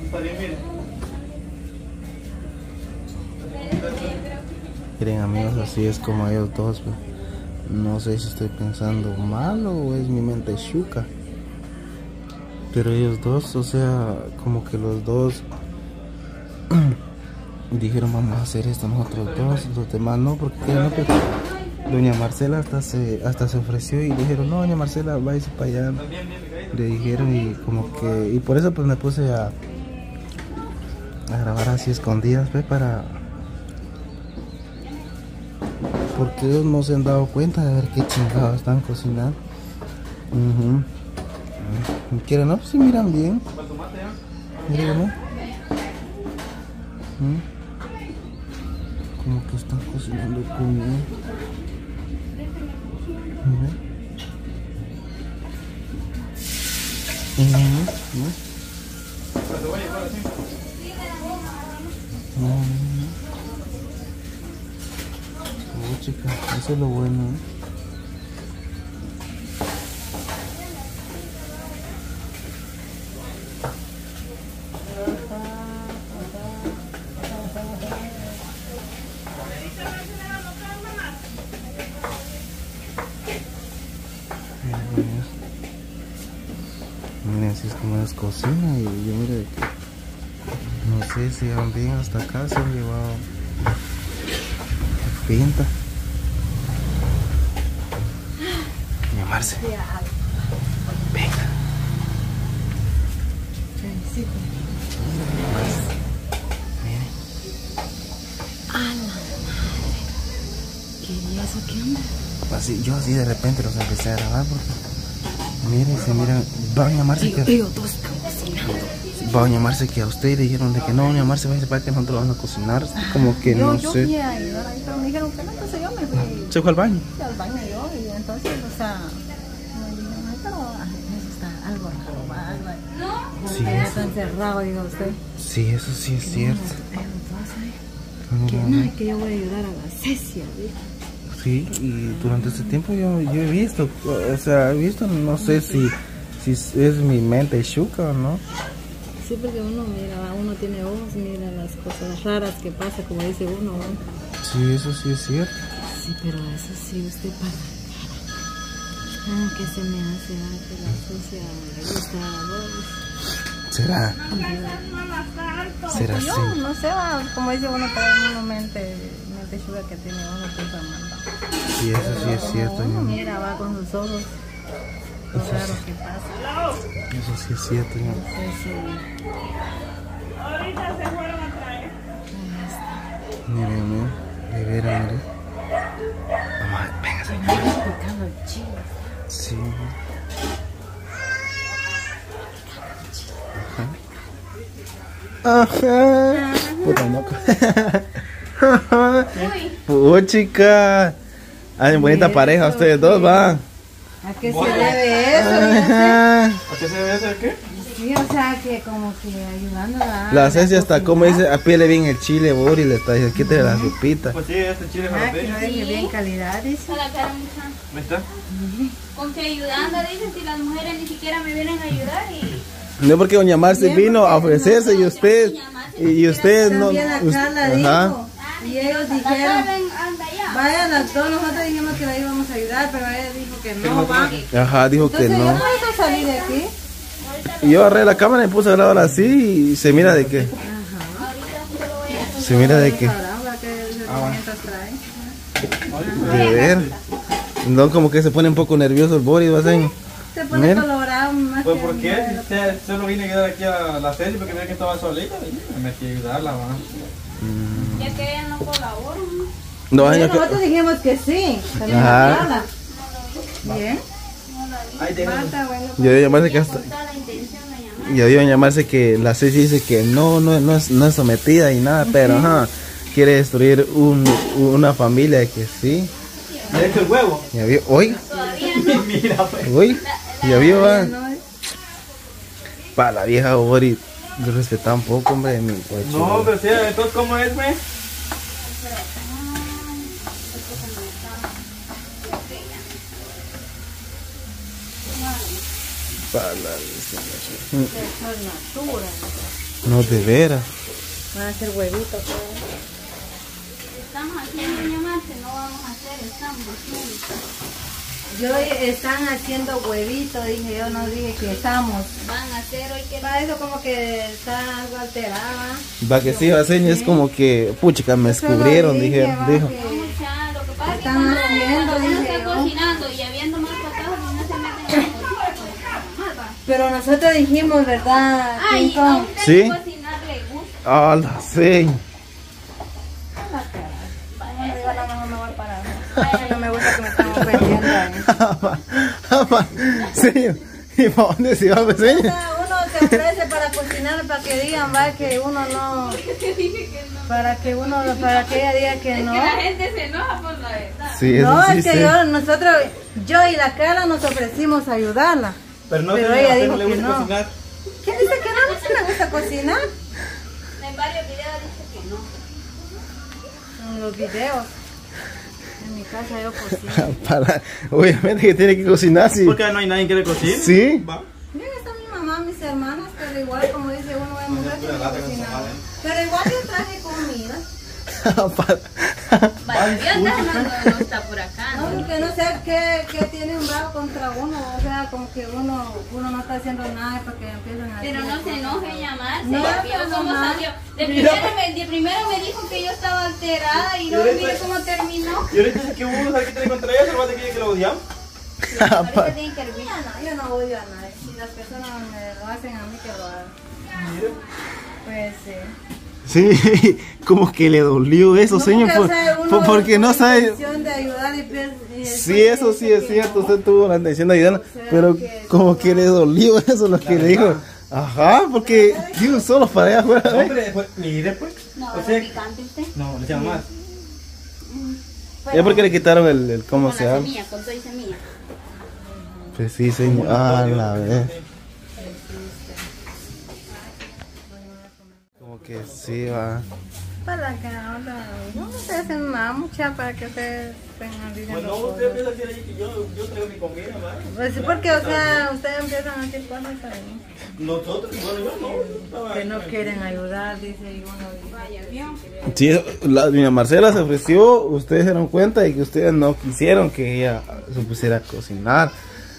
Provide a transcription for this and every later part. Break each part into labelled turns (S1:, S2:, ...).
S1: Miren amigos, así es como ellos dos, pues. No sé si estoy pensando mal o es mi mente chuca. Pero ellos dos, o sea, como que los dos dijeron vamos a hacer esto nosotros dos, los demás no, porque no, pues, doña Marcela hasta se ofreció y dijeron no, doña Marcela, váyase para allá. Le dijeron y como que, y por eso pues me puse a grabar así escondidas, pues, porque ellos no se han dado cuenta de ver qué chingados están cocinando. ¿Quieren? No, pues sí miran bien. Miren, ¿no? Como que están cocinando comida. Oh, chica, eso es lo bueno, ¿eh? Miren, así es como es cocina y yo mire que no sé si van bien hasta acá, se han llevado pinta. Llamarse. Venga. Miren.
S2: A la madre. ¿Qué es eso? ¿Qué onda?
S1: Así, yo así de repente los empecé a grabar porque miren, se miran, van a llamarse que
S2: Ellos dos están cocinando.
S1: van a llamarse que a usted dijeron de que no, llamarse va a para que nosotros vamos a cocinar, como que no
S2: Yo
S1: sé.
S2: fui a ayudar ahí, pero me dijeron que no, entonces yo me fui.
S1: Se fue al baño.
S2: Fui al baño yo y entonces, o sea, me dijeron, ay, pero eso está algo raro, algo.
S1: Sí.
S2: Ya está encerrado, diga usted.
S1: Sí, eso sí es cierto.
S2: Que no, es que yo voy a ayudar a la Cecia, ¿sí?
S1: Sí, y durante ese tiempo yo he visto, o sea, he visto, no sé si es mi mente chuca o no.
S2: Sí, porque uno mira, uno tiene ojos, mira las cosas raras que pasa, como dice uno, ¿no?
S1: Sí, eso sí es cierto.
S2: Sí, pero eso sí, usted para. ¿Qué se me hace? Que la Cecia le gusta a vos.
S1: ¿Será? ¿Será
S2: Yo
S1: así?
S2: no sé, como dice uno, trae uno mente chuga que tiene uno piensa mal.
S1: Sí, eso sí es cierto.
S2: Uno mira, va con sus ojos, lo raro que pasa.
S1: Eso sí es cierto.
S2: No sé si...
S3: Ahorita se fueron a traer.
S1: Miren, miren, de veras, miren. Vamos a, venga, señor.
S2: Picando el chile.
S1: Sí. Ajá. Puta moco. Puchica. Hay bonita pareja ustedes dos, va.
S2: ¿A qué se debe eso?
S1: Ajá.
S3: ¿A qué se debe hacer qué?
S2: Sí, o sea, que como que ayudándola.
S1: La Cecia hasta como dice, apiele bien el chile, Bori, le está diciendo, quítale la sopita.
S3: Pues sí, este chile
S2: Ah, que
S3: jalapeño.
S2: no deje bien calidad, dice.
S4: Para la cara mucha.
S3: ¿Me está?
S4: Con que ayudando, dicen, si las mujeres ni siquiera me vienen a ayudar y...
S1: No porque doña Marce vino a ofrecerse y usted no.
S2: También acá la
S1: Ajá.
S2: dijo. Y ellos
S4: Acá
S2: dijeron,
S4: anda allá.
S2: vayan las dos, nosotros dijimos que la íbamos a ayudar, pero ella dijo que no, va.
S1: Ajá, dijo que
S2: Entonces yo
S1: no.
S2: no hice salir de aquí.
S1: Y yo agarré la cámara y puse a grabar así y se mira de qué. Se mira de qué.
S2: Ahora que herramientas trae.
S1: De ver. No, como que se pone un poco nervioso el Boris, va a ser.
S2: Se pone
S1: Mira.
S2: colorado más
S3: Pues
S2: que...
S3: ¿por qué? Solo vine a quedar aquí a la serie porque veía que estaba solita y me metí a ayudarla, va.
S4: Ya que ella no colabora.
S1: No,
S2: Bueno,
S1: año
S2: nosotros dijimos que sí. También
S1: Ajá.
S2: habla. Bien.
S3: Ahí déjame.
S2: Marta, bueno.
S1: yo debo llamarse que hasta.
S4: Toda la intención de llamar.
S1: Yo debo llamarse que la Ceci dice que no es sometida y nada, pero ajá, quiere destruir una familia que sí.
S3: ¿Le echo el huevo?
S1: Ya vio, hoy,
S4: Todavía no.
S3: Mira, pues.
S1: hoy, ya vio, va.
S2: No,
S1: Para la vieja Boris, yo respetaba un poco, hombre, de mi coche.
S3: No, pero sí, entonces ¿cómo es, güey?
S1: Para la vieja.
S2: eso es natura.
S1: No, de veras.
S2: Van a hacer huevitos.
S4: Estamos haciendo, doña Marce, no vamos a hacer, estamos haciendo.
S2: Yo están haciendo huevitos, dije yo, no dije que estamos.
S4: Van a hacer hoy que
S2: Para eso como que está algo alterada.
S1: Va que sí, va seña, es como que, puchica, me descubrieron, dijo.
S4: mucha, lo que pasa es que
S2: Están
S4: cuando
S2: haciendo,
S4: uno
S2: dije
S4: está
S2: yo.
S4: cocinando y habiendo más pasados, no se meten en la cocina.
S2: Pero nosotros dijimos, ¿verdad?
S4: Ay,
S2: Pinto?
S4: a usted
S1: ¿Sí?
S4: cocinar le gusta.
S1: Ah, la seña.
S2: No me gusta que me están ofendiendo.
S1: Señor, ¿y para dónde se va,
S2: O
S1: señor?
S2: sea, uno se ofrece para cocinar, para que digan, va, que uno no. Para que ella diga que no.
S4: Que la gente se enoja por la verdad.
S1: Sí, eso
S2: No,
S1: sí
S2: es que
S1: sé.
S2: yo y la Carla nos ofrecimos a ayudarla.
S3: Pero no,
S2: Pero
S3: señora,
S2: ella
S3: a usted
S2: dijo
S3: no le
S2: que
S3: gusta
S2: no.
S3: cocinar.
S2: ¿Quién dice que no? No se me gusta cocinar.
S4: En varios videos dice que no.
S2: En los videos. En mi casa yo cocino.
S1: Obviamente que tiene que cocinar, sí.
S3: Porque no hay nadie que le cocine.
S1: Sí.
S3: Va.
S2: Mira, está mi mamá, mis hermanas, pero igual como dice uno de mujer tiene que cocinar.
S3: ¿eh?
S2: Pero igual yo traje comida.
S4: Vaya, yo no está por acá.
S2: No, porque no sé qué tiene un bravo contra uno. O sea, como que uno no está haciendo nada para que empiecen a
S4: Pero no se enoje llamarse.
S2: No,
S4: Vio
S2: pero
S4: cómo
S2: no.
S4: salió. De primero me dijo que yo estaba alterada y luego mire cómo terminó.
S3: Y ahorita dice que uno sabe que tiene contra ella, pero va a decir que lo odiamos.
S4: Ahorita tienen que hervir.
S2: Yo no odio a nadie. Si las personas me lo hacen a mí, que lo hagan.
S3: Mire.
S2: Pues sí.
S1: Sí, como que le dolió eso,
S2: No,
S1: señor,
S2: porque, o sea, uno
S1: porque no
S2: con
S1: sabe.
S2: intención de ayudar y
S1: Sí, eso sí es cierto, usted tuvo la intención de ayudar,
S2: sea,
S1: pero
S2: que
S1: como que le dolió eso lo que le dijo. Ajá, porque Dios solo para allá afuera. ¿eh?
S3: Hombre, pues, mire pues.
S4: No,
S3: O sea,
S4: picante usted.
S3: no, le llama más.
S1: Es porque le quitaron el ¿cómo
S4: Con
S1: se
S4: la
S1: llama?
S4: semilla, con toda y semilla.
S1: Pues sí, señor. Ah, la vez. Como que sí, va.
S2: Para que ahora no se hacen nada mucha para que ustedes tengan dinero.
S3: Pues no, usted empieza a decir ahí que yo traigo mi comida, ¿verdad?
S2: Pues sí, porque, o sea, ustedes empiezan a decir cosas ahí
S3: Nosotros, bueno, yo no. Estaba
S2: que no quieren ayudar, dice, y uno dice.
S4: Vaya, vio.
S1: Sí, doña Marcela se ofreció, ustedes se dieron cuenta de que ustedes no quisieron que ella se pusiera a cocinar.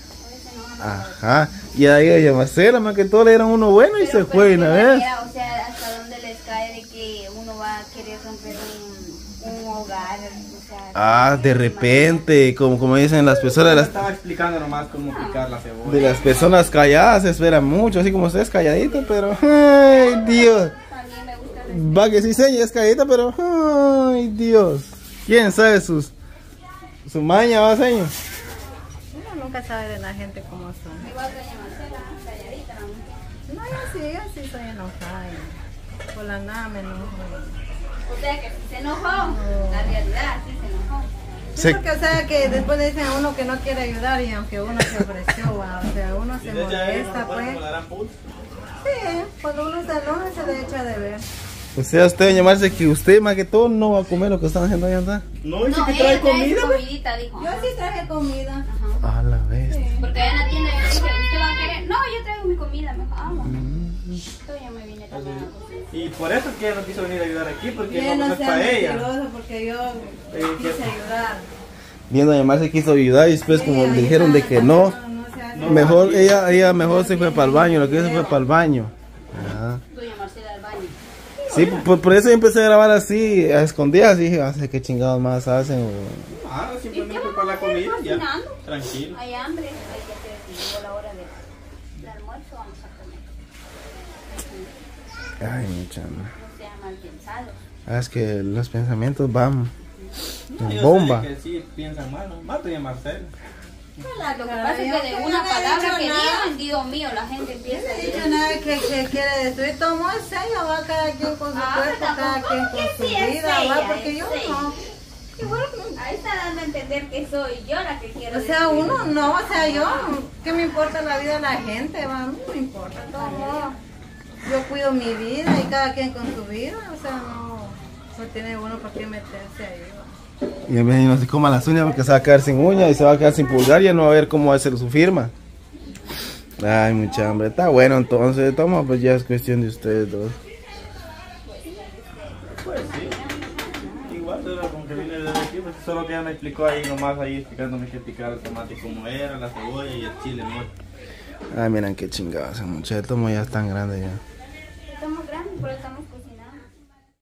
S1: Ajá. Y ahí doña Marcela, más que todo le dieron uno bueno y se fue una vez.
S4: O sea, hasta dónde les cae de que uno va a querer romper un hogar. O sea,
S1: Ah, de repente, como dicen las personas,
S3: estaba explicando nomás cómo picar la cebolla.
S1: de las personas calladas se espera mucho, así como usted es calladito, pero ay Dios.
S4: también me gusta.
S1: Va que sí seña es calladita, pero ay Dios. ¿Quién sabe su maña va señor?
S2: Uno nunca sabe de la gente cómo son.
S4: Igual que doña Marcela, calladita la mujer.
S2: No, yo sí soy enojada. Y por la nada me enojo.
S4: O sea que se enojó. La realidad, sí se enojó.
S2: Sí,
S1: Se-
S2: porque, o sea, que después le dicen a uno que no quiere ayudar y aunque uno se ofreció, va, o sea, uno se molesta, pues. Sí, cuando uno se enoja se le echa de ver.
S1: O sea, usted llamarse que usted más que todo no va a comer lo que están haciendo allá atrás.
S3: No, dice
S4: No,
S3: que
S4: ella
S3: trae
S4: trae
S3: comida.
S4: su comidita, dijo.
S2: Yo sí traje comida.
S1: A la vez.
S4: Porque allá en la tienda yo dije, ¿usted va a querer? No, yo traigo mi comida. Me dijo, vamos. Entonces yo me vine también a cocinar.
S3: Y por eso es que ella no quiso venir a ayudar aquí, porque
S2: Que
S3: no
S2: no
S3: es
S2: sea
S3: para ella.
S2: mentiroso porque yo quise ayudar.
S1: Viendo llamarse quiso ayudar y después como
S2: Sí,
S1: le dijeron de que no,
S2: se hace.
S3: No,
S1: mejor
S3: aquí-
S1: ella mejor se fue para el baño, lo que hizo se fue para el baño. Ajá.
S4: Doña Marcela al baño.
S1: Sí, por eso yo empecé a grabar así, a escondidas, y dije, no sé qué chingados más hacen.
S3: Ah,
S4: ¿Y qué
S3: simplemente
S4: vamos
S3: para
S4: a
S3: la
S4: hacer
S3: comida, ya.
S4: cocinando?
S3: Tranquilo.
S4: Hay hambre, hay que hacer, si llegó la hora del almuerzo, vamos a comer.
S1: Ay, mucha.
S4: No sean mal pensados.
S1: Es que los pensamientos van
S3: No,
S1: en
S3: yo
S1: bomba.
S3: sé que sí piensan mal, ¿no? Mate a Marcela.
S4: Lo que pasa es que de una palabra que digan, Dios mío, la gente empieza a
S2: No he
S4: decir.
S2: dicho nada que quiere destruir, tomó es ella, va cada quien con su cuerpo, cada quien con su
S4: sí es
S2: vida,
S4: ella,
S2: va, porque
S4: es
S2: yo
S4: ella.
S2: no. Igual,
S4: Ahí está dando a entender que soy yo la que quiero
S2: o sea,
S4: destruir.
S2: uno no, o sea, yo, ¿qué me importa la vida de la gente? Va, a mí no me importa, de todos modos. Yo cuido mi vida y cada quien con su vida, o sea, no tiene uno por qué meterse ahí, va.
S1: Y el vecino no se coma las uñas porque se va a quedar sin uña y se va a quedar sin pulgar y ya no va a ver cómo va a ser su firma. Ay, mucha hambre. Está bueno entonces. Toma, pues ya es cuestión de ustedes dos.
S3: Pues sí. Igual, pero como que vine de aquí, pues solo que ella me explicó ahí nomás, ahí explicándome que picar el tomate como era, la cebolla y el chile, ¿no?
S1: Ay, miren qué chingados, muchachos. Estos ya están grandes ya.
S4: Estamos grandes, pero estamos